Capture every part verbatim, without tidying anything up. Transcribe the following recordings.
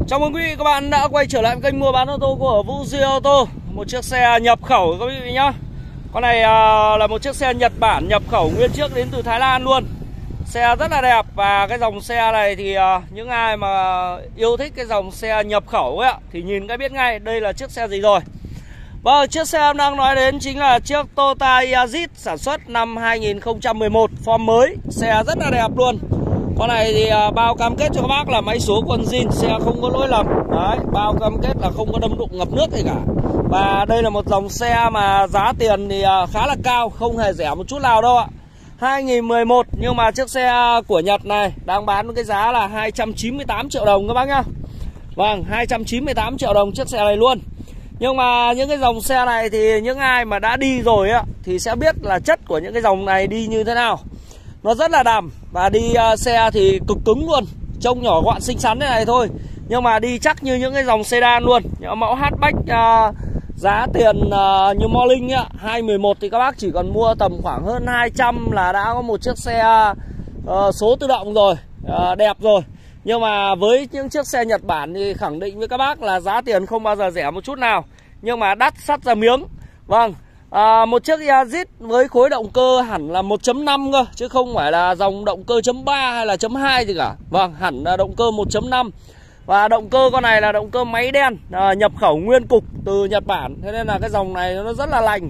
Chào mừng quý vị các bạn đã quay trở lại kênh mua bán ô tô của Vũ Duy Ô tô. Một chiếc xe nhập khẩu các quý vị nhá. Con này à, là một chiếc xe Nhật Bản nhập khẩu nguyên chiếc đến từ Thái Lan luôn. Xe rất là đẹp và cái dòng xe này thì à, những ai mà yêu thích cái dòng xe nhập khẩu ấy thì nhìn cái biết ngay đây là chiếc xe gì rồi. Vâng, chiếc xe em đang nói đến chính là chiếc Toyota Yaris sản xuất năm hai nghìn không trăm mười một, form mới. Xe rất là đẹp luôn. Con này thì à, bao cam kết cho các bác là máy số con zin, xe không có lỗi lầm. Đấy, bao cam kết là không có đâm đụng ngập nước gì cả. Và đây là một dòng xe mà giá tiền thì à, khá là cao, không hề rẻ một chút nào đâu ạ. hai nghìn mười một nhưng mà chiếc xe của Nhật này đang bán với cái giá là hai trăm chín mươi tám triệu đồng các bác nhá. Vâng, hai trăm chín mươi tám triệu đồng chiếc xe này luôn. Nhưng mà những cái dòng xe này thì những ai mà đã đi rồi á thì sẽ biết là chất của những cái dòng này đi như thế nào. Nó rất là đầm và đi uh, xe thì cực cứng luôn. Trông nhỏ gọn xinh xắn thế này thôi nhưng mà đi chắc như những cái dòng sedan luôn. Những mẫu hatchback uh, giá tiền uh, như Morning á, hai mười một thì các bác chỉ cần mua tầm khoảng hơn hai trăm là đã có một chiếc xe uh, số tự động rồi, uh, đẹp rồi. Nhưng mà với những chiếc xe Nhật Bản thì khẳng định với các bác là giá tiền không bao giờ rẻ một chút nào. Nhưng mà đắt sắt ra miếng. Vâng, à, một chiếc Yaris với khối động cơ hẳn là một chấm năm cơ, chứ không phải là dòng động cơ chấm ba hay là chấm hai gì cả. Vâng, hẳn là động cơ một chấm năm. Và động cơ con này là động cơ máy đen, à, nhập khẩu nguyên cục từ Nhật Bản. Thế nên là cái dòng này nó rất là lành.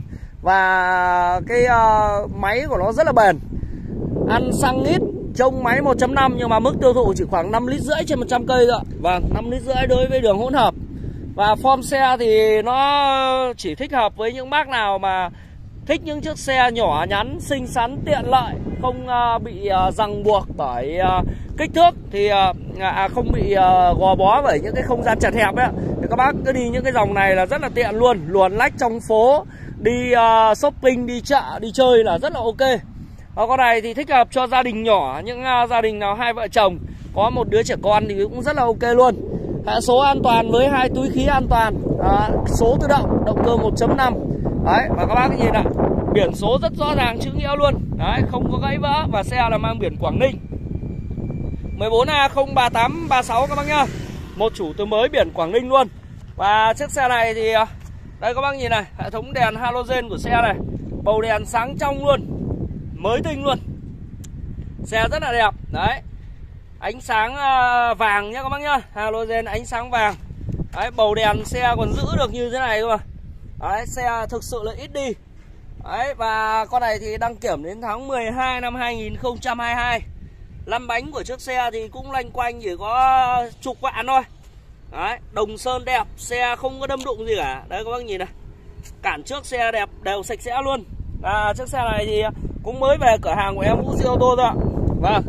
Và cái uh, máy của nó rất là bền. Ăn xăng ít, trông máy một chấm năm nhưng mà mức tiêu thụ chỉ khoảng năm lít rưỡi trên một trăm cây thôi. Vâng, năm lít rưỡi đối với đường hỗn hợp. Và form xe thì nó chỉ thích hợp với những bác nào mà thích những chiếc xe nhỏ nhắn, xinh xắn, tiện lợi, không uh, bị uh, ràng buộc bởi uh, kích thước, thì uh, à, không bị uh, gò bó bởi những cái không gian chật hẹp ấy. Thì các bác cứ đi những cái dòng này là rất là tiện luôn, luồn lách trong phố, đi uh, shopping, đi chợ, đi chơi là rất là ok. Và con này thì thích hợp cho gia đình nhỏ, những uh, gia đình nào hai vợ chồng có một đứa trẻ con thì cũng rất là ok luôn. Hệ số an toàn với hai túi khí an toàn, à, số tự động, động cơ một chấm năm. Đấy, và các bác nhìn ạ, biển số rất rõ ràng chữ nghĩa luôn. Đấy, không có gãy vỡ và xe là mang biển Quảng Ninh mười bốn A không ba tám ba sáu các bác nhá. Một chủ từ mới biển Quảng Ninh luôn. Và chiếc xe này thì đây các bác nhìn này, hệ thống đèn halogen của xe này, bầu đèn sáng trong luôn, mới tinh luôn. Xe rất là đẹp. Đấy, ánh sáng uh, vàng nhá các bác nhá, halogen ánh sáng vàng. Đấy, bầu đèn xe còn giữ được như thế này cơ mà. Đấy, xe thực sự là ít đi. Đấy, và con này thì đăng kiểm đến tháng mười hai năm hai nghìn không trăm hai mươi hai. Lăn bánh của chiếc xe thì cũng loanh quanh chỉ có chục vạn thôi. Đấy, đồng sơn đẹp, xe không có đâm đụng gì cả. Đấy các bác nhìn này, cản trước xe đẹp, đều sạch sẽ luôn. À, chiếc xe này thì cũng mới về cửa hàng của em Vũ Duy Ô tô thôi ạ. Vâng,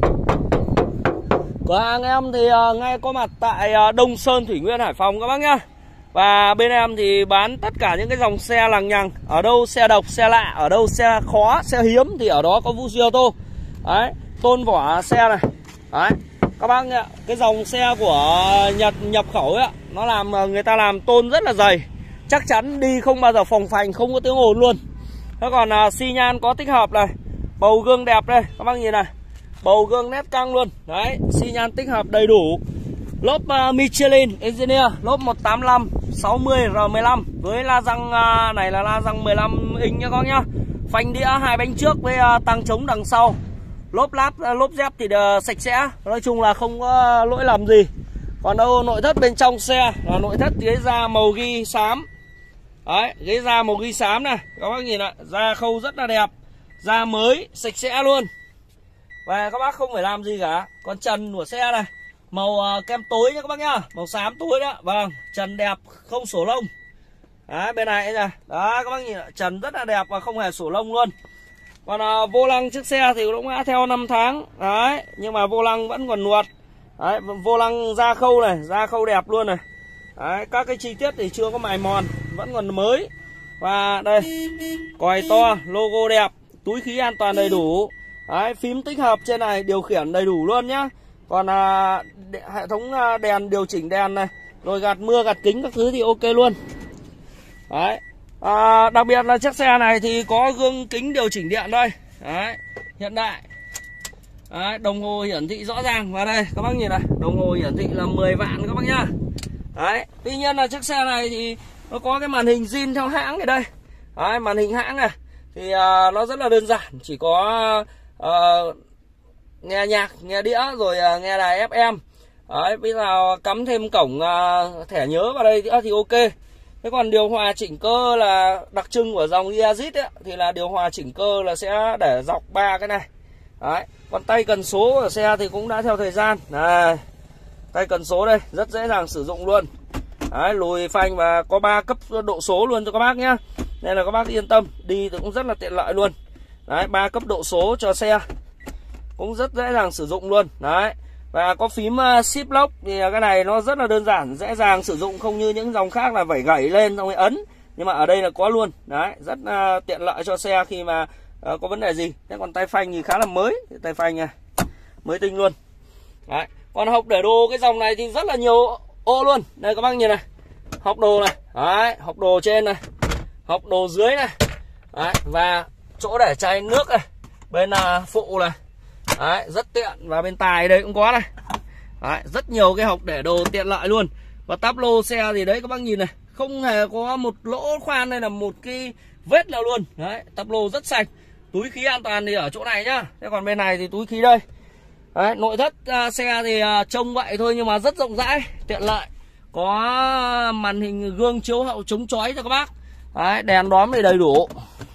cửa hàng em thì uh, ngay có mặt tại uh, Đông Sơn, Thủy Nguyên, Hải Phòng các bác nhá. Và bên em thì bán tất cả những cái dòng xe lằng nhằng. Ở đâu xe độc, xe lạ, ở đâu xe khó, xe hiếm thì ở đó có Vũ Duy Ô tô. Đấy, tôn vỏ xe này. Đấy, các bác nhá, cái dòng xe của Nhật nhập khẩu ấy, nó làm người ta làm tôn rất là dày, chắc chắn đi không bao giờ phồng phành, không có tiếng ồn luôn. Thế còn uh, xi nhan có tích hợp này, bầu gương đẹp đây, các bác nhìn này, bầu gương nét căng luôn. Đấy, xi nhan tích hợp đầy đủ. Lốp uh, Michelin Engineer, lốp một tám lăm sáu mươi R mười lăm với la răng uh, này là la răng mười lăm inch nhá con nhá. Phanh đĩa hai bánh trước với uh, tăng chống đằng sau. Lốp láp, uh, lốp dép thì uh, sạch sẽ, nói chung là không có uh, lỗi lầm gì. Còn đâu nội thất bên trong xe là nội thất ghế da màu ghi xám. Đấy, ghế da màu ghi xám này, các bác nhìn ạ, da khâu rất là đẹp, da mới, sạch sẽ luôn. Và các bác không phải làm gì cả. Còn trần của xe này, màu uh, kem tối nhá các bác nhá, màu xám tối đó. Vâng, trần đẹp, không sổ lông. Đấy, bên này nha. Đó, các bác nhìn ạ, trần rất là đẹp và không hề sổ lông luôn. Còn uh, vô lăng chiếc xe thì cũng đã theo năm tháng. Đấy, nhưng mà vô lăng vẫn còn nuột. Đấy, vô lăng da khâu này, da khâu đẹp luôn này. Đấy, các cái chi tiết thì chưa có mài mòn, vẫn còn mới. Và đây, còi to, logo đẹp, túi khí an toàn đầy đủ. Đấy, phím tích hợp trên này, điều khiển đầy đủ luôn nhá. Còn à, hệ thống à, đèn điều chỉnh đèn này, rồi gạt mưa, gạt kính các thứ thì ok luôn. Đấy, à, đặc biệt là chiếc xe này thì có gương kính điều chỉnh điện đây. Đấy, hiện đại. Đấy, đồng hồ hiển thị rõ ràng. Và đây các bác nhìn này, đồng hồ hiển thị là mười vạn các bác nhá. Đấy, tuy nhiên là chiếc xe này thì nó có cái màn hình zin theo hãng ở đây. Đấy, màn hình hãng này thì uh, nó rất là đơn giản, chỉ có uh, nghe nhạc, nghe đĩa rồi uh, nghe đài ép em. Đấy, bây giờ cắm thêm cổng uh, thẻ nhớ vào đây thì ok. Thế còn điều hòa chỉnh cơ là đặc trưng của dòng Yazid ấy, thì là điều hòa chỉnh cơ là sẽ để dọc ba cái này. Đấy, còn tay cần số của xe thì cũng đã theo thời gian. Này, tay cần số đây rất dễ dàng sử dụng luôn. Đấy, lùi phanh và có ba cấp độ số luôn cho các bác nhá. Nên là các bác yên tâm, đi thì cũng rất là tiện lợi luôn. Đấy, ba cấp độ số cho xe cũng rất dễ dàng sử dụng luôn. Đấy, và có phím uh, shift lock thì cái này nó rất là đơn giản, dễ dàng sử dụng, không như những dòng khác là phải gảy lên xong rồi ấn. Nhưng mà ở đây là có luôn. Đấy, rất uh, tiện lợi cho xe khi mà uh, có vấn đề gì. Thế còn tay phanh thì khá là mới, tay phanh này mới tinh luôn. Đấy, còn hộc để đồ cái dòng này thì rất là nhiều ô luôn. Đây các bác nhìn này, hộc đồ này. Đấy, hộc đồ trên này, hộc đồ dưới này. Đấy, và chỗ để chai nước này, bên uh, phụ này. Đấy, rất tiện. Và bên tài đây cũng có này. Đấy, rất nhiều cái hộc để đồ tiện lợi luôn. Và táp lô xe thì đấy các bác nhìn này, không hề có một lỗ khoan hay là một cái vết nào luôn. Đấy, táp lô rất sạch. Túi khí an toàn thì ở chỗ này nhá. Thế còn bên này thì túi khí đây. Đấy, nội thất uh, xe thì uh, trông vậy thôi nhưng mà rất rộng rãi, tiện lợi. Có màn hình gương chiếu hậu chống chói cho các bác. Đấy, đèn đóm thì đầy đủ.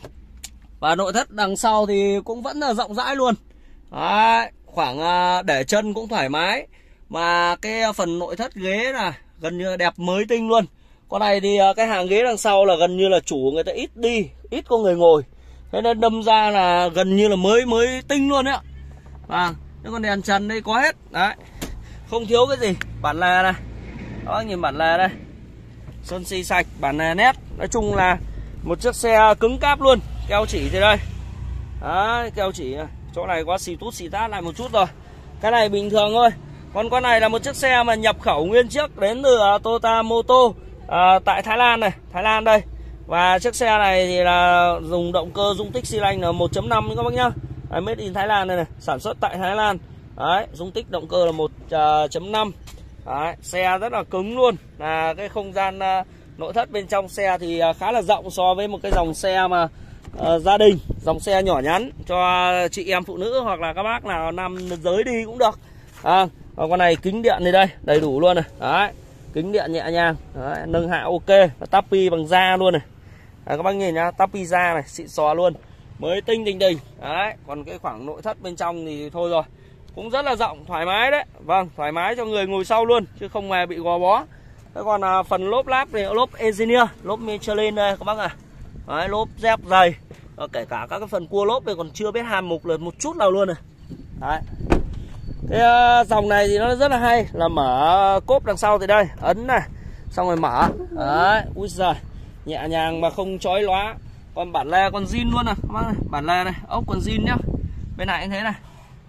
Và nội thất đằng sau thì cũng vẫn là rộng rãi luôn. Đấy, khoảng uh, để chân cũng thoải mái. Mà cái phần nội thất ghế là gần như đẹp mới tinh luôn. Con này thì uh, cái hàng ghế đằng sau là gần như là chủ người ta ít đi, ít có người ngồi. Thế nên đâm ra là gần như là mới mới tinh luôn đấy ạ. Vâng, cái con đèn trần đây có hết. Đấy, không thiếu cái gì. Bản lề này, đó nhìn bản lề đây, sơn xi sạch, bản lề nét. Nói chung là một chiếc xe cứng cáp luôn. Keo chỉ thì đây. Đấy, keo chỉ này. Chỗ này có xì tút xì tát lại một chút rồi. Cái này bình thường thôi. Còn con này là một chiếc xe mà nhập khẩu nguyên chiếc đến từ uh, Toyota Moto uh, tại Thái Lan này, Thái Lan đây. Và chiếc xe này thì là dùng động cơ dung tích xi lanh là một chấm năm các bác nhá. Đấy, made in Thái Lan đây này, sản xuất tại Thái Lan. Đấy, dung tích động cơ là một chấm năm. Đấy, xe rất là cứng luôn. Là cái không gian uh, nội thất bên trong xe thì uh, khá là rộng so với một cái dòng xe mà uh, gia đình, dòng xe nhỏ nhắn cho chị em phụ nữ hoặc là các bác nào nam giới đi cũng được. À, còn con này kính điện thì đây, đầy đủ luôn này. Đấy, kính điện nhẹ nhàng. Đấy, nâng hạ ok. Tapi bằng da luôn này. Đấy, các bác nhìn nhá, tapi da này, xịn xò luôn, mới tinh đình đình. Đấy, còn cái khoảng nội thất bên trong thì thôi rồi, cũng rất là rộng, thoải mái đấy. Vâng, thoải mái cho người ngồi sau luôn, chứ không hề bị gò bó. Thế còn à, phần lốp láp thì lốp Engineer, lốp Michelin đây các bác à. Đấy, lốp dép dày. Và kể cả các cái phần cua lốp này còn chưa biết hàn mục lượt một chút nào luôn này. Đấy. Cái uh, dòng này thì nó rất là hay, là mở cốp đằng sau thì đây, ấn này, xong rồi mở. Đấy, ui giời, nhẹ nhàng mà không chói lóa. Còn bản lề còn zin luôn này, các bác này, bản lề này, ốc còn zin nhá. Bên này cũng thế này.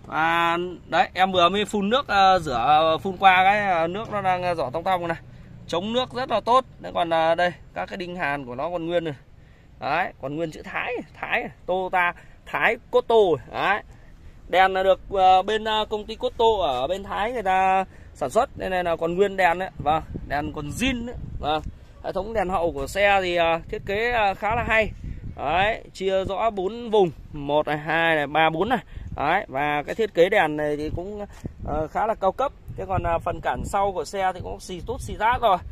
Và đấy, em vừa mới phun nước uh, rửa, phun qua cái uh, nước nó đang giỏ tong tong này. Chống nước rất là tốt. Đấy, còn uh, đây, các cái đinh hàn của nó còn nguyên này. Đấy, còn nguyên chữ Thái, Thái, Toyota Thái Cotto. Đấy. Đèn là được uh, bên uh, công ty Cotto ở bên Thái người ta sản xuất, nên này là còn nguyên đèn đấy. Vâng, đèn còn zin đấy. Vâng. Hệ thống đèn hậu của xe thì uh, thiết kế uh, khá là hay. Đấy, chia rõ bốn vùng, một này, hai này, ba, bốn này. Đấy, và cái thiết kế đèn này thì cũng uh, khá là cao cấp. Thế còn uh, phần cản sau của xe thì cũng xì tút xì rát rồi.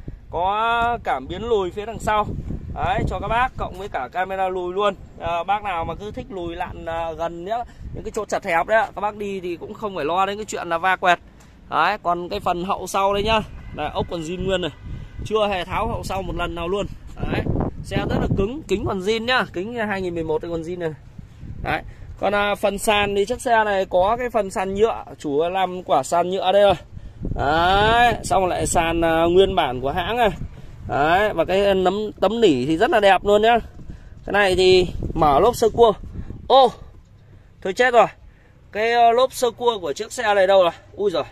Có cảm biến lùi phía đằng sau. Đấy, cho các bác, cộng với cả camera lùi luôn. À, bác nào mà cứ thích lùi lặn à, gần nhá, những cái chỗ chật hẹp đấy, các bác đi thì cũng không phải lo đến cái chuyện là va quẹt. Đấy, còn cái phần hậu sau đây nhá, là ốc còn zin nguyên này, chưa hề tháo hậu sau một lần nào luôn. Đấy, xe rất là cứng, kính còn zin nhá, kính hai nghìn mười một thì còn zin này. Đấy, còn à, phần sàn thì chiếc xe này có cái phần sàn nhựa, chủ làm quả sàn nhựa đây rồi. Đấy, xong lại sàn à, nguyên bản của hãng này. Đấy, và cái nấm tấm nỉ thì rất là đẹp luôn nhá. Cái này thì mở lốp sơ cua. Ô, thôi chết rồi. Cái lốp sơ cua của chiếc xe này đâu rồi? Ui giời,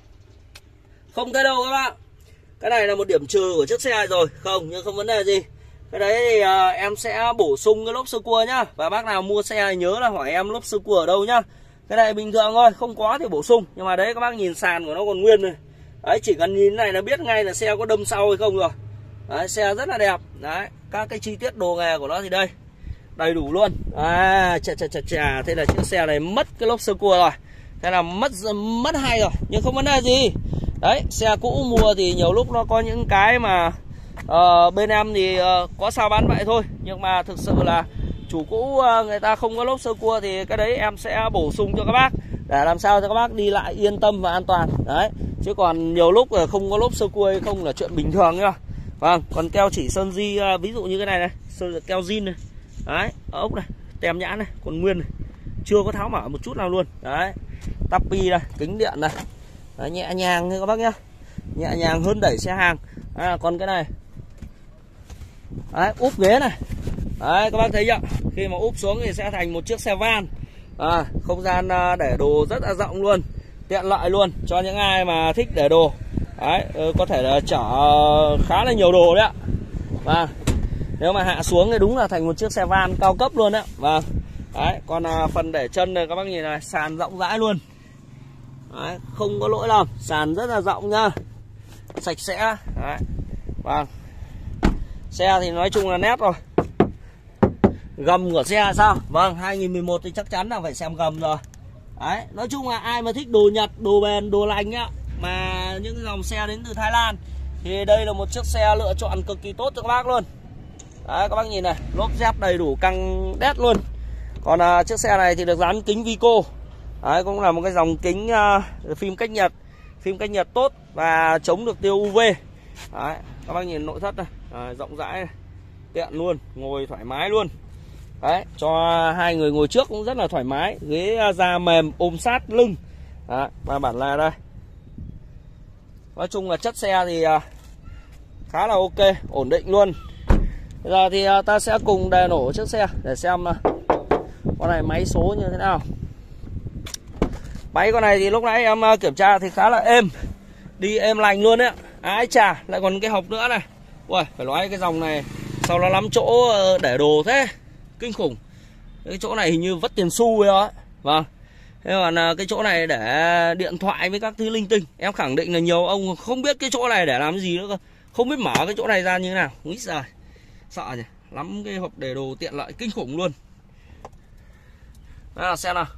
không thấy đâu các bạn. Cái này là một điểm trừ của chiếc xe này rồi. Không, nhưng không vấn đề gì. Cái đấy thì à, em sẽ bổ sung cái lốp sơ cua nhá. Và bác nào mua xe này nhớ là hỏi em lốp sơ cua ở đâu nhá. Cái này bình thường thôi, không có thì bổ sung. Nhưng mà đấy các bác nhìn sàn của nó còn nguyên này. Đấy, chỉ cần nhìn này là biết ngay là xe có đâm sau hay không rồi. Đấy, xe rất là đẹp. Đấy, các cái chi tiết đồ nghề của nó thì đây, đầy đủ luôn. À, chà chà chà chà, thế là chiếc xe này mất cái lốp sơ cua rồi. Thế là mất mất hay rồi, nhưng không vấn đề gì. Đấy, xe cũ mua thì nhiều lúc nó có những cái mà uh, bên em thì uh, có sao bán vậy thôi. Nhưng mà thực sự là chủ cũ uh, người ta không có lốp sơ cua thì cái đấy em sẽ bổ sung cho các bác, để làm sao cho các bác đi lại yên tâm và an toàn. Đấy, chứ còn nhiều lúc là không có lốp sơ cua hay không là chuyện bình thường nhá. Vâng, còn keo chỉ sơn di uh, ví dụ như cái này này, keo zin này. Đấy, ốc này, tem nhãn này, còn nguyên này, chưa có tháo mở một chút nào luôn. Đấy, tapi này, kính điện này. Đấy, nhẹ nhàng như các bác nhá, nhẹ nhàng hơn đẩy xe hàng. À, còn cái này, đấy, úp ghế này. Đấy, các bác thấy chưa? Khi mà úp xuống thì sẽ thành một chiếc xe van. À, không gian để đồ rất là rộng luôn, tiện lợi luôn cho những ai mà thích để đồ. Đấy, có thể là chở khá là nhiều đồ đấy ạ. Và nếu mà hạ xuống thì đúng là thành một chiếc xe van cao cấp luôn đấy. Vâng. Đấy, còn à, phần để chân này các bác nhìn này, sàn rộng rãi luôn. Đấy, không có lỗi nào, sàn rất là rộng nhá, sạch sẽ. Đấy. Vâng. Xe thì nói chung là nét rồi. Gầm của xe là sao? Vâng, hai nghìn mười một thì chắc chắn là phải xem gầm rồi. Đấy, nói chung là ai mà thích đồ Nhật, đồ bền, đồ lành á, mà những dòng xe đến từ Thái Lan thì đây là một chiếc xe lựa chọn cực kỳ tốt cho các bác luôn. Đấy, các bác nhìn này, lốp dép đầy đủ căng đét luôn. Còn à, chiếc xe này thì được dán kính Vico. Đấy, cũng là một cái dòng kính à, phim cách nhật, phim cách nhật tốt và chống được tia u vê. Đấy, các bác nhìn nội thất này, à, rộng rãi này, tiện luôn, ngồi thoải mái luôn. Đấy, cho hai người ngồi trước cũng rất là thoải mái, ghế da mềm ôm sát lưng. Đấy, và bản là đây. Nói chung là chất xe thì à, khá là ok, ổn định luôn. Bây giờ thì ta sẽ cùng đề nổ chiếc xe để xem con này máy số như thế nào. Máy con này thì lúc nãy em kiểm tra thì khá là êm, đi êm lành luôn đấy. Ái chà, lại còn cái hộc nữa này. Ui, phải nói cái dòng này sao nó lắm chỗ để đồ thế, kinh khủng. Cái chỗ này hình như vất tiền xu ấy đó. Vâng. Thế còn cái chỗ này để điện thoại với các thứ linh tinh. Em khẳng định là nhiều ông không biết cái chỗ này để làm gì nữa cơ, không biết mở cái chỗ này ra như thế nào. Nghĩ rồi, sợ nhỉ, lắm cái hộp để đồ tiện lợi kinh khủng luôn. Đây là xe nào.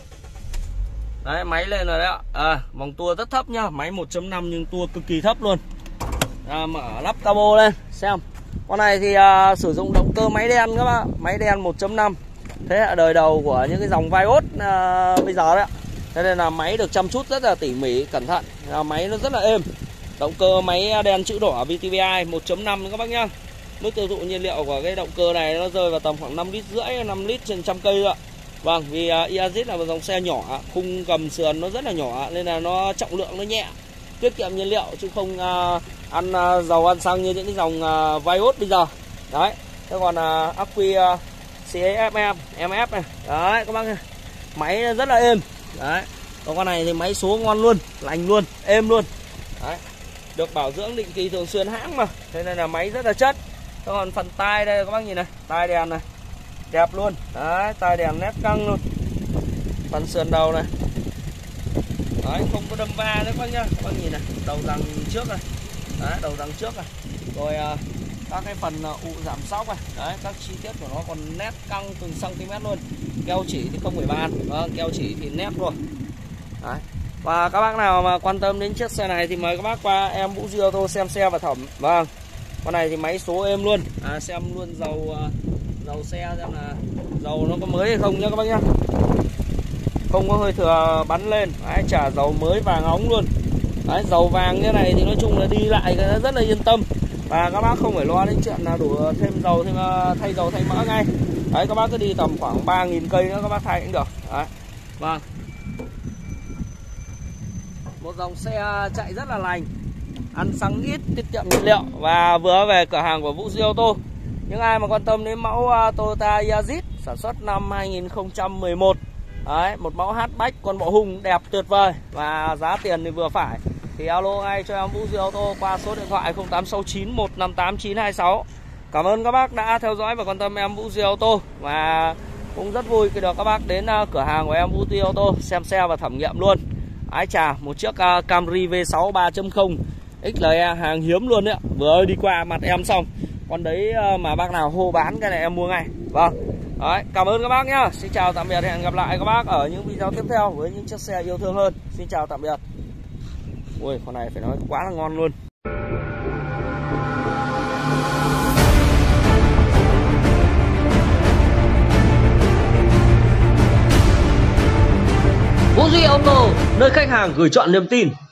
Đấy, máy lên rồi đấy ạ. À, vòng tua rất thấp nhá, máy một chấm năm nhưng tua cực kỳ thấp luôn. À, mở lắp cabo lên xem. Con này thì à, sử dụng động cơ máy đen các bạn, máy đen một chấm năm. Thế hệ đời đầu của những cái dòng Vios à, bây giờ đấy ạ. Thế nên là máy được chăm chút rất là tỉ mỉ, cẩn thận. À, máy nó rất là êm. Động cơ máy đen chữ đỏ vê tê vê i một chấm năm các bác nhá. Mức tiêu thụ nhiên liệu của cái động cơ này nó rơi vào tầm khoảng năm lít rưỡi, năm lít trên trăm cây ạ. Vâng, vì uh, Iazit là một dòng xe nhỏ, khung gầm sườn nó rất là nhỏ nên là nó trọng lượng nó nhẹ, tiết kiệm nhiên liệu chứ không uh, ăn uh, dầu ăn xăng như những cái dòng uh, Vios bây giờ. Đấy. Thế còn uh, ắc quy uh, xê ép em, em ép này. Đấy các bác ơi. Máy rất là êm. Đấy. Còn con này thì máy số ngon luôn, lành luôn, êm luôn. Đấy. Được bảo dưỡng định kỳ thường xuyên hãng mà, thế nên là máy rất là chất. Thế còn phần tai đây các bác nhìn này, tai đèn này đẹp luôn. Đấy, tai đèn nét căng luôn. Phần sườn đầu này. Đấy, không có đâm va nữa các bác nhá. Các bác nhìn này, đầu rằng trước này. Đấy, đầu rằng trước này. Rồi uh, các cái phần uh, ụ giảm sóc này. Đấy, các chi tiết của nó còn nét căng từng cm luôn. Keo chỉ thì không phải bàn. Vâng, keo chỉ thì nét rồi. Đấy. Và các bác nào mà quan tâm đến chiếc xe này thì mời các bác qua em Vũ Duy Ô Tô xem xe và thẩm. Vâng. Con này thì máy số êm luôn. À, xem luôn dầu uh, dầu xe xem là dầu nó có mới hay không nhá các bác nhá. Không có hơi thừa bắn lên. Đấy, trả dầu mới vàng óng luôn. Đấy, dầu vàng như này thì nói chung là đi lại nó rất là yên tâm. Và các bác không phải lo đến chuyện là đủ thêm dầu, thêm thay dầu thay mỡ ngay. Đấy, các bác cứ đi tầm khoảng ba nghìn cây nữa các bác thay cũng được. Đấy. Vâng. Một dòng xe chạy rất là lành, ăn xăng ít, tiết kiệm nhiên liệu và vừa về cửa hàng của Vũ Duy Ô Tô. Những ai mà quan tâm đến mẫu Toyota Yaris sản xuất năm hai nghìn không trăm mười một. Đấy, một mẫu hatchback con bọ hung đẹp tuyệt vời và giá tiền thì vừa phải thì alo ngay cho em Vũ Duy Ô Tô qua số điện thoại không tám sáu chín một năm tám chín hai sáu. Cảm ơn các bác đã theo dõi và quan tâm em Vũ Duy Ô Tô, và cũng rất vui khi được các bác đến cửa hàng của em Vũ Duy Ô Tô xem xe và thẩm nghiệm luôn. Ái chà, một chiếc uh, Camry V sáu ba chấm không ích lờ e hàng hiếm luôn đấy ạ. Vừa đi qua mặt em xong. Con đấy uh, mà bác nào hô bán cái này em mua ngay. Vâng. Đấy, cảm ơn các bác nhá. Xin chào tạm biệt, hẹn gặp lại các bác ở những video tiếp theo với những chiếc xe yêu thương hơn. Xin chào tạm biệt. Ui, con này phải nói quá là ngon luôn. Vũ Duy Auto, nơi khách hàng gửi chọn niềm tin.